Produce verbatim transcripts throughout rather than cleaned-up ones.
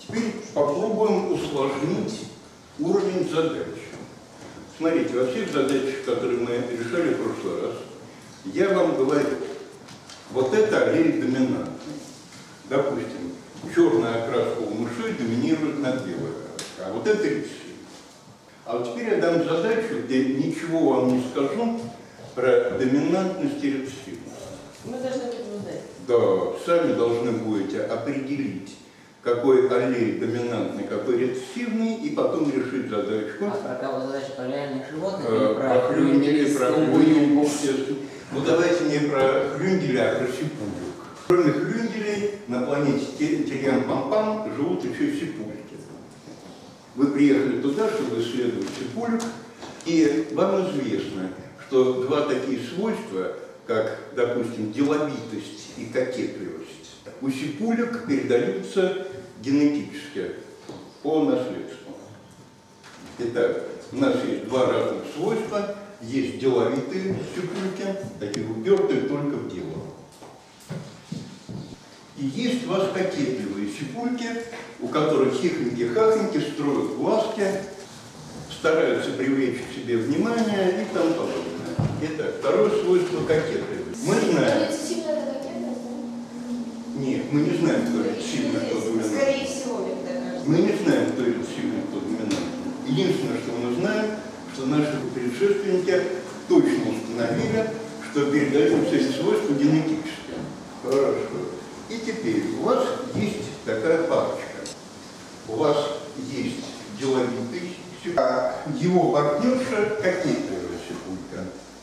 Теперь попробуем усложнить уровень задач. Смотрите, во всех задачах, которые мы решали в прошлый раз, я вам говорю, вот это аллель доминантный. Допустим, черная окраска у мышей доминирует над белой окраской, а вот это рецессивно. А вот теперь я дам задачу, где ничего вам не скажу про доминантность и рецессивность. Мы должны это узнать. Да, сами должны будете определить, какой аллель доминантный, какой рецессивный, и потом решить задачку. А про кого задача? Про реальных животных э, или про про хрюнделей, про хрюнделей? естественно. Ну давайте не про хрюнделя, а про сипулек. Кроме хрюнделей на планете Тириан-Пампам живут еще сипульки. Вы приехали туда, чтобы исследовать сипулек, и вам известно, что два такие свойства, как, допустим, деловитость и кокетливость, у сипулек передаются генетически по наследству. Итак, у нас есть два разных свойства. Есть деловитые сипульки, такие упертые только в дело. И есть у вас кокетливые сипульки, у которых хихоньки-хахоньки строят глазки, стараются привлечь к себе внимание и тому подобное. Итак, второе свойство кокетливое. Мы знаем... Нет, мы не знаем, кто рецессивный, кто доминантный. Скорее всего, мне кажется. Мы не знаем, кто рецессивный, кто доминантный. Единственное, что мы знаем, что наши предшественники точно установили, что передаются эти свойства генетически. Хорошо. И теперь у вас есть такая парочка. У вас есть деловитый сипулька, а его партнерша кокетливая сипулька.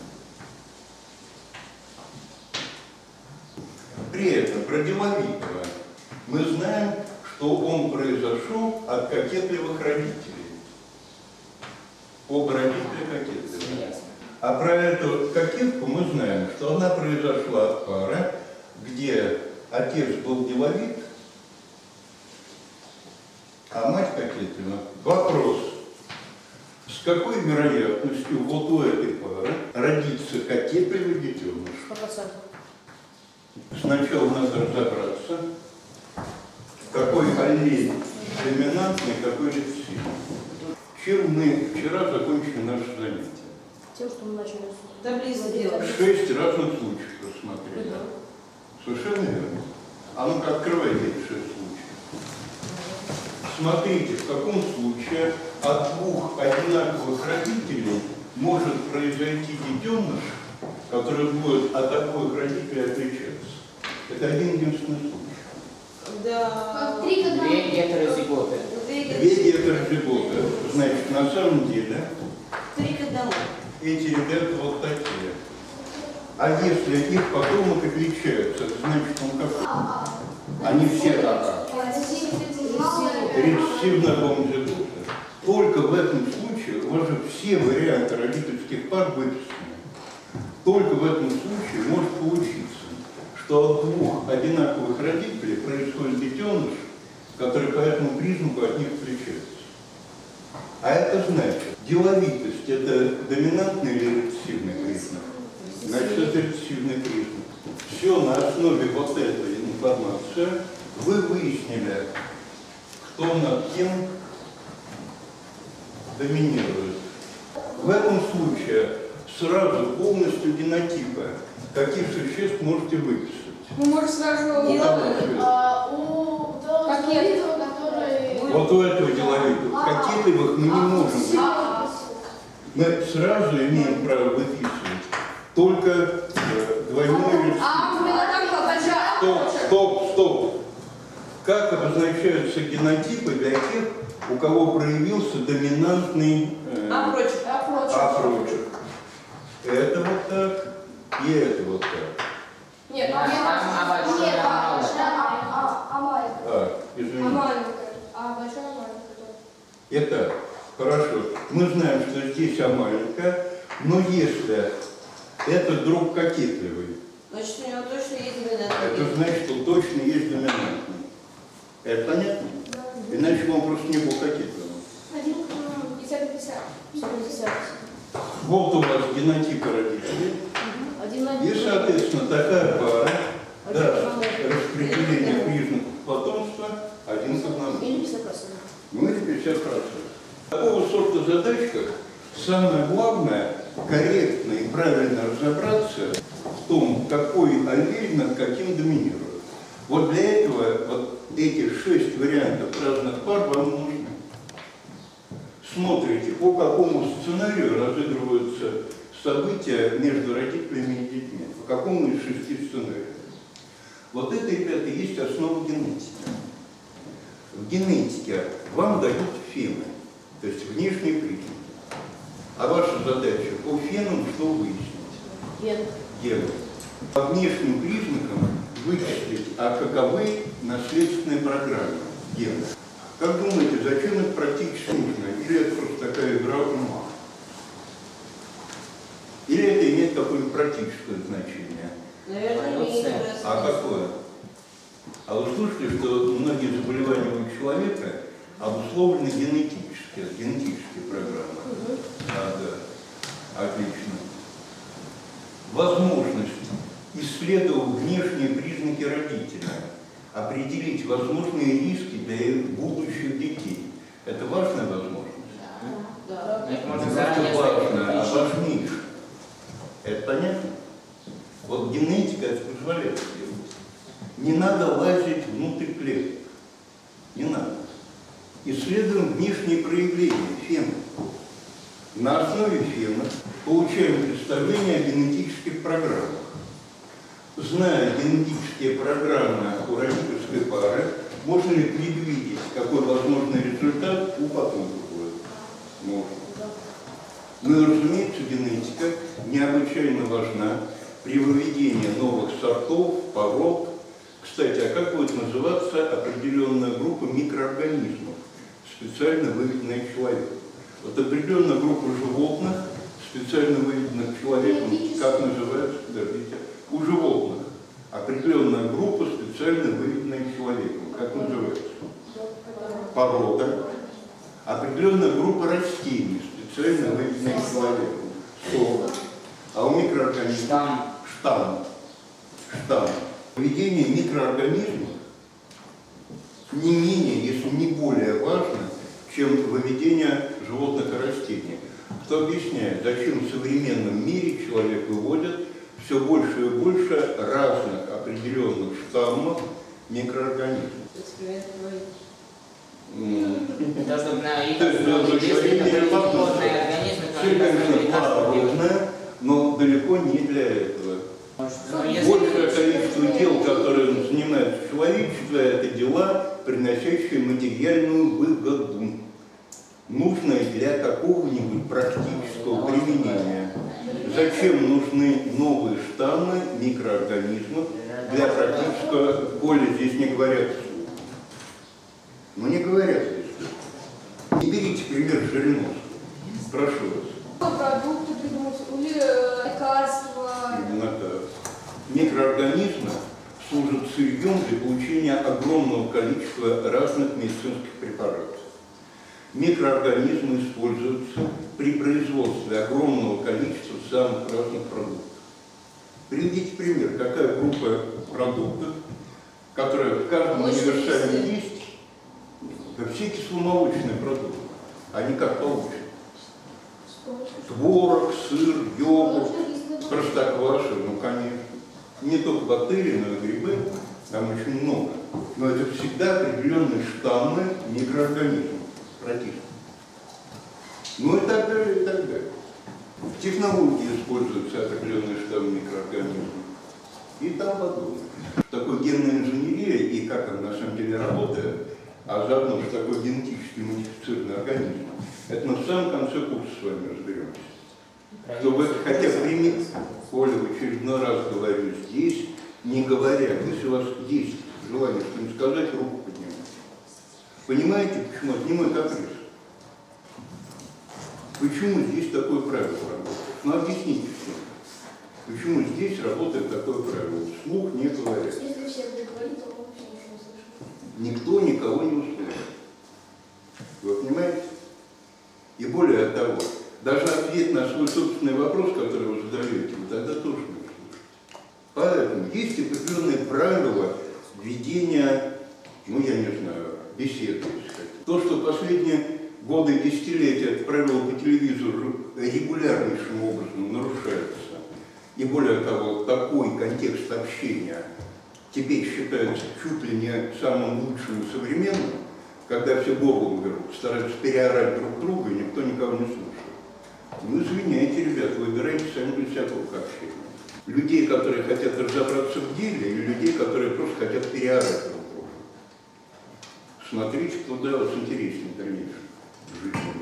При этом про деловитого мы знаем, что он произошел от кокетливых родителей. Оба родителя кокетливые. А про эту кокетку мы знаем, что она произошла от пары, где отец был деловит, а мать кокетлива. Вопрос. С какой вероятностью вот у этой пары родится кокетливый детеныш? Сначала надо разобраться, какой аллель доминантный, какой рецессивный. Чем мы вчера закончили наше занятие? Тем, что мы начали Таблицу делать. Шесть разных случаев рассмотрели. Совершенно верно. А ну-ка открывайте эти шесть случаев. Смотрите, в каком случае от двух одинаковых родителей может произойти детеныш, который будет от обоих родителей отличаться. Это один единственный случай. Да. Три к одному. Две гетерозиготы. Две гетерозиготы. Значит, на самом деле Три к одному. эти ребята вот такие. А если их потомок отличаются, это значит, он какой? Они все АА. Рецессивно гомозиготы. Только в этом случае у вас же все варианты родительских пар выписаны. Только в этом случае может получиться, что от двух одинаковых родителей происходит детеныш, который по этому признаку от них отличается. А это значит, деловитость – это доминантный или рецессивный признак? Значит, это рецессивный признак. Все на основе вот этой информации вы выяснили, кто над кем доминирует. В этом случае сразу полностью генотипы каких существ можете выписать? Мы можем сразу У кого? а, у того деловитого, который... Вот у этого деловитого. Кокетливых мы не можем выписать. Мы сразу имеем право выписывать только э, двойной или А, мы там большая. Стоп, стоп, стоп. Как обозначаются генотипы для тех, у кого проявился доминантный э, А прочь. афрочек? Это вот так, и это вот так. Нет, А, нет, а большой, нет, а а малый. большая, а а маленькая. А, А извините. маленькая. А большая, маленькая. Итак, хорошо. Мы знаем, что здесь А маленькая, но если это друг кокетливый, Значит, у него точно есть доминантный. это значит, что точно есть доминантный. Это понятно? Иначе он просто не был кокетливым. Один к пятьдесят пятьдесят. Вот у вас генотипы родителей. Один на И, соответственно, такая пара даст распределение признаков потомства один к одному. Или пятьдесят процентов. Ну или пятьдесят процентов. Такого сорта задачках самое главное корректно и правильно разобраться в том, какой аллель над каким доминирует. Вот для этого вот эти шесть вариантов разных пар вам нужны. Смотрите, по какому сценарию разыгрываются события между родителями и детьми. По какому из шести сценариев. Вот это, ребята, есть основа генетики. В генетике вам дают фены, то есть внешние признаки. А ваша задача по фенам что выяснить? Ген. Гены. По внешним признакам вычислить, а каковы наследственные программы генов. Как думаете, зачем это практически нужно? Или это просто такая игра ума? Или это имеет какое-то практическое значение? Наверное, не А какое? А вы слышали, что многие заболевания у человека обусловлены генетически, генетические программы? Угу. А, да. Отлично. Возможность, исследовав внешние признаки родителя, определить возможные риски для их будущих детей. Это важная возможность? Да. Но это Не можно просто заранее важная, а сказать. важнейшая. Это понятно? Вот генетика это позволяет сделать. Не надо лазить внутрь клеток. Не надо. Исследуем внешние проявления фена. На основе фена получаем представление о генетических программах. Зная генетические программы у родительской пары, можно ли предвидеть, какой возможный результат у потомков будет? Можно. Ну и, разумеется, генетика необычайно важна при выведении новых сортов, пород. Кстати, а как будет называться определенная группа микроорганизмов, специально выведенная человеком? Вот определенная группа животных, специально выведенных человеком, как называется? Подождите. У животных определенная группа, специально выведенная человеком, как называется? Порода. Определенная группа растений, специально выведенная человеком. Сорт. А у микроорганизмов Штамм. штамм. Штамм. Поведение микроорганизмов не менее, если не более важно, чем выведение животных и растений. Кто объясняет, зачем в современном мире человек выводит все больше и больше разных определенных штаммов микроорганизмов? Эксперимент проводить. Это чтобы на их То есть, основе да, действительно да, провести да, плотные да. организмы, Все, которые конечно, должны быть благородное, но далеко не для этого. Но если- Большее количество дел, которым занимается человечество, это дела, приносящие материальную выгоду, нужные для какого-нибудь практического применения. Зачем нужны новые штаммы микроорганизмов для практического? Коля здесь не говорят вслух. Ну не говорят здесь. Не берите пример Жириновского. Прошу вас. Продукты придумать, или э, лекарства. Именно так. Микроорганизмы служат сырьем для получения огромного количества разных медицинских препаратов. Микроорганизмы используются при производстве огромного количества самых разных продуктов. Приведите пример, какая группа продуктов, которая в каждом универсале есть, это все кисломолочные продукты. Они как получены? Творог, сыр, йогурт, простокваша, ну конечно. Не только бактерии, но и грибы, там очень много. Но это всегда определенные штаммы микроорганизмов, противных. Ну и так далее, и так далее. В технологии используются определенные штаммы микроорганизмов. И там подобное. Что такое генная инженерия и как она на самом деле работает, а заодно что такое генетически модифицированный организм, это мы в самом конце курса с вами разберемся. Чтобы хотя бы применить, Коля, в очередной раз говорю, здесь не говорят. Если у вас есть желание что-нибудь сказать, руку поднимайте. Понимаете, почему? Это не мой каприз. Почему здесь такое правило работает? Ну, объясните всем. Почему здесь работает такое правило? Вслух не говорят. Если все будут говорить, то мы вообще ничего не слышим. Никто никого не услышит. Вы понимаете? И более того, даже ответ на свой собственный вопрос, который вы задаете, вы тогда тоже не услышите. Поэтому есть определенные правила ведения, ну я не знаю, беседуешь. То, что последние годы и десятилетия правила по телевизору регулярнейшим образом нарушаются, и более того, такой контекст общения теперь считается чуть ли не самым лучшим и современным, когда все горлом берут, стараются переорать друг друга, и никто никого не слушает. Ну, извиняйте, ребят, выбирайте сами для себя круг общения. Людей, которые хотят разобраться в деле, или людей, которые просто хотят переорать друг друга. Смотрите, куда вас интереснее в дальнейшем жить.